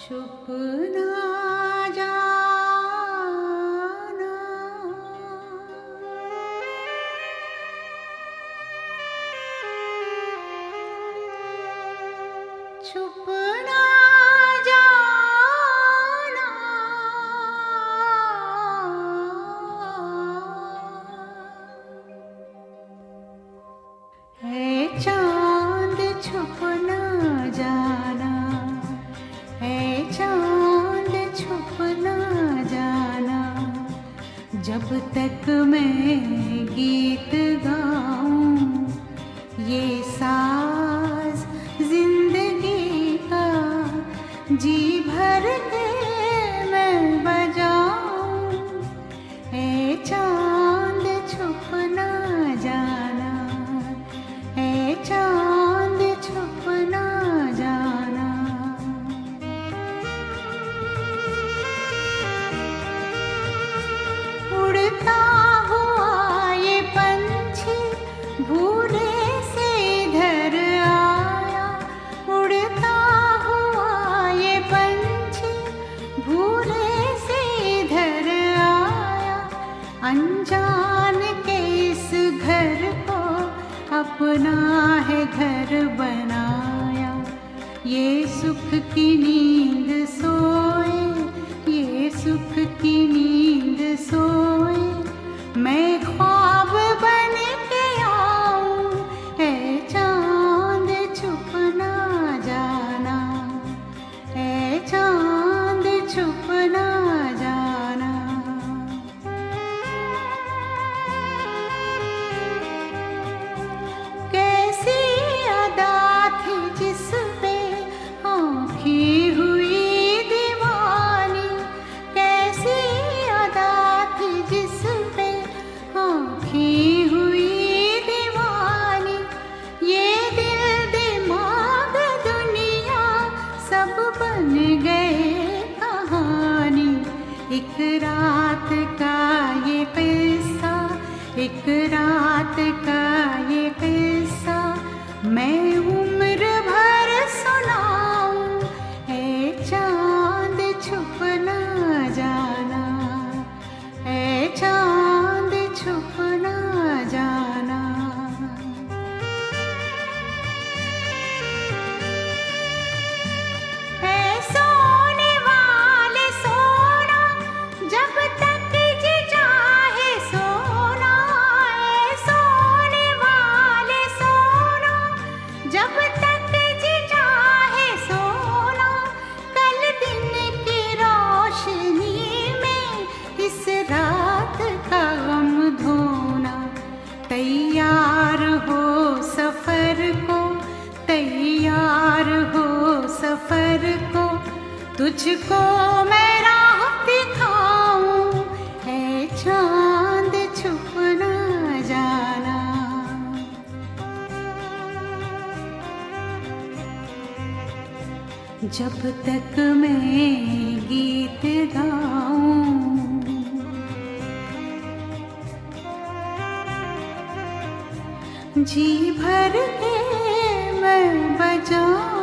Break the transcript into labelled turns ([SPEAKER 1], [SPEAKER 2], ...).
[SPEAKER 1] छुप ना जाना, छुप ना जाना, है चांद छुप ना जाना, है चांद छुप ना जाना। जब तक मैं गीत गाऊं ये साज जिंदगी का, जी भर के मैं बजाऊं। है चांद छुप ना जाना, है चांद छुप ना जाना। उड़ता हुआ ये पंछी भूले से इधर आया, उड़ता हुआ ये पंछी भूले से इधर आया। अनजान के इस घर को अपना है घर बनाया। ये सुख की नींद सोए, ये सुख की नींद सोए, मैं ख्वाब बन के आऊं। है चांद छुप ना जाना, है चांद छुप ना जाना। कैसी अदा थी जिस पे आँखी हुई दीवानी, कैसी अदा थी जिस पे आँखी हुई दीवानी। ये दिल दिमाग दुनिया सब बन गए कहानी। एक रात का ये किस्सा, एक रात का ये किस्सा, मैं उम्र भर सुनाऊं। है चांद छुप ना जाना, है चांद छुप ना जाना। है सोने वाले सोना जब तक जी चाहे सोना, है सोने वाले सोना जब तक जी चाहे सोना। कल दिन की रोशनी में इस रात का गम धोना। तैयार हो सफर को, तैयार हो सफर को, तुझको मैं राह दिखाऊं। है चांद छुप ना जाना। जब तक मैं गीत गाऊं, जी भर के मैं बजाऊं।